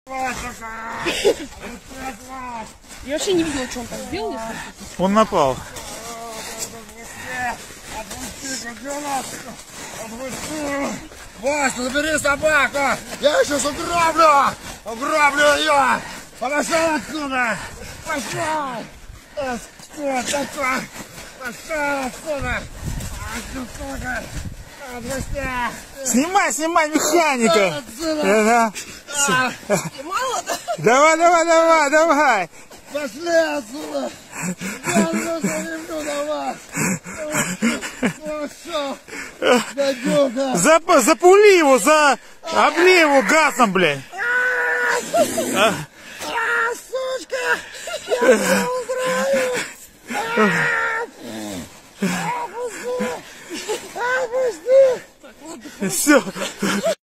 Я вообще не видела, что он там сделал. Он напал. Вася, забери собаку! Я сейчас уграблю! Уграблю ее! Пошел отсюда! Пошел! Что такое? Пошел отсюда! Снимай, снимай механика! Мало, да? Давай! Пошли отсюда! Я не люблю на вас! Запули его, облей его газом, блядь! Сучка! Я тебя уграю! Опусти! Все.